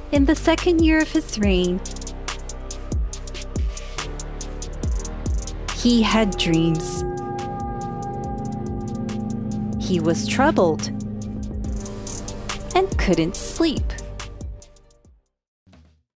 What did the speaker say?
In the 2nd year of his reign, he had dreams. He was troubled and couldn't sleep.